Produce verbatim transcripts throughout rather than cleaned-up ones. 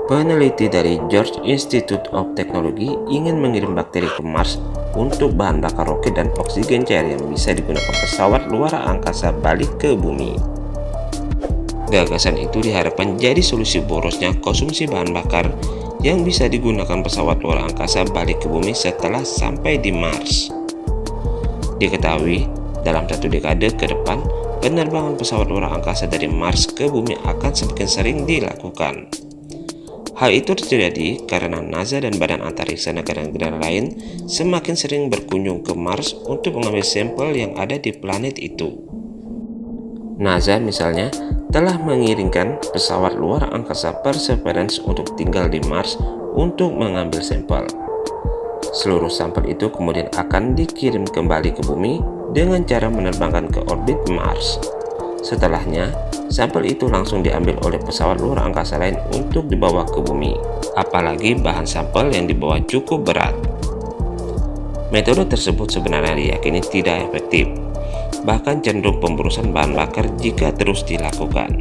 Peneliti dari George Institute of Technology ingin mengirim bakteri ke Mars untuk bahan bakar roket dan oksigen cair yang bisa digunakan pesawat luar angkasa balik ke bumi. Gagasan itu diharapkan jadi solusi borosnya konsumsi bahan bakar yang bisa digunakan pesawat luar angkasa balik ke bumi setelah sampai di Mars. Diketahui, dalam satu dekade ke depan, penerbangan pesawat luar angkasa dari Mars ke bumi akan semakin sering dilakukan. Hal itu terjadi karena NASA dan badan antariksa negara-negara lain semakin sering berkunjung ke Mars untuk mengambil sampel yang ada di planet itu. NASA misalnya telah mengirimkan pesawat luar angkasa Perseverance untuk tinggal di Mars untuk mengambil sampel. Seluruh sampel itu kemudian akan dikirim kembali ke bumi dengan cara menerbangkan ke orbit Mars. Setelahnya, sampel itu langsung diambil oleh pesawat luar angkasa lain untuk dibawa ke bumi. Apalagi bahan sampel yang dibawa cukup berat. Metode tersebut sebenarnya diyakini tidak efektif, bahkan cenderung pemborosan bahan bakar jika terus dilakukan.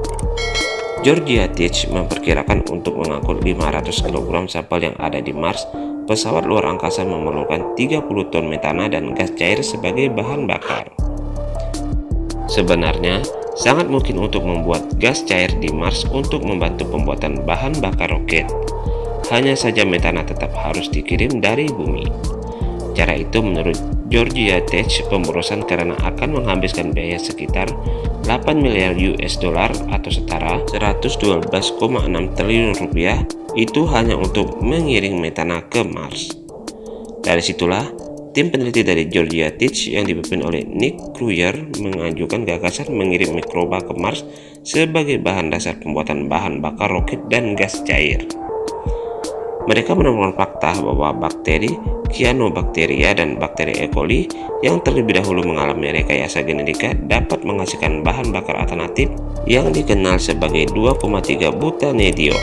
Georgia Tech memperkirakan untuk mengangkut lima ratus kilogram sampel yang ada di Mars, pesawat luar angkasa memerlukan tiga puluh ton metana dan gas cair sebagai bahan bakar. Sebenarnya, sangat mungkin untuk membuat gas cair di Mars untuk membantu pembuatan bahan bakar roket. Hanya saja metana tetap harus dikirim dari bumi. Cara itu menurut Georgia Tech pemborosan karena akan menghabiskan biaya sekitar delapan miliar U S dollar atau setara seratus dua belas koma enam triliun rupiah itu hanya untuk mengirim metana ke Mars. Dari situlah tim peneliti dari Georgia Tech yang dipimpin oleh Nick Kruger mengajukan gagasan mengirim mikroba ke Mars sebagai bahan dasar pembuatan bahan bakar roket dan gas cair. Mereka menemukan fakta bahwa bakteri Cyanobacteria dan bakteri E. coli yang terlebih dahulu mengalami rekayasa genetika dapat menghasilkan bahan bakar alternatif yang dikenal sebagai dua koma tiga butanediol.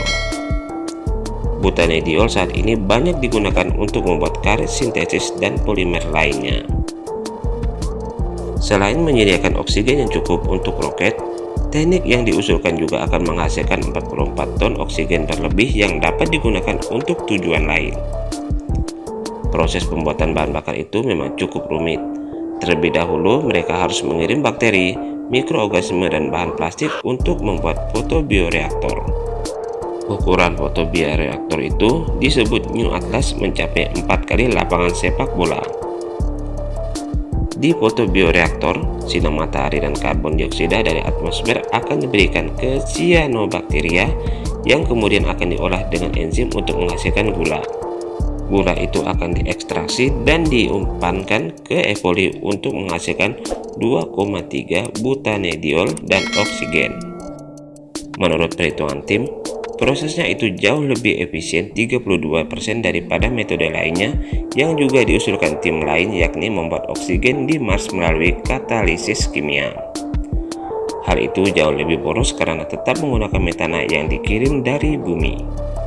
Butanediol saat ini banyak digunakan untuk membuat karet sintesis dan polimer lainnya. Selain menyediakan oksigen yang cukup untuk roket, teknik yang diusulkan juga akan menghasilkan empat puluh empat ton oksigen berlebih yang dapat digunakan untuk tujuan lain. Proses pembuatan bahan bakar itu memang cukup rumit. Terlebih dahulu mereka harus mengirim bakteri, mikroorganisme, dan bahan plastik untuk membuat fotobioreaktor. Ukuran fotobioreaktor itu disebut New Atlas mencapai empat kali lapangan sepak bola. Di fotobioreaktor, sinar matahari dan karbon dioksida dari atmosfer akan diberikan ke cyanobacteria yang kemudian akan diolah dengan enzim untuk menghasilkan gula. Gula itu akan diekstraksi dan diumpankan ke E. coli untuk menghasilkan dua koma tiga butanediol dan oksigen. Menurut perhitungan tim, prosesnya itu jauh lebih efisien tiga puluh dua persen daripada metode lainnya yang juga diusulkan tim lain, yakni membuat oksigen di Mars melalui katalisis kimia. Hal itu jauh lebih boros karena tetap menggunakan metana yang dikirim dari bumi.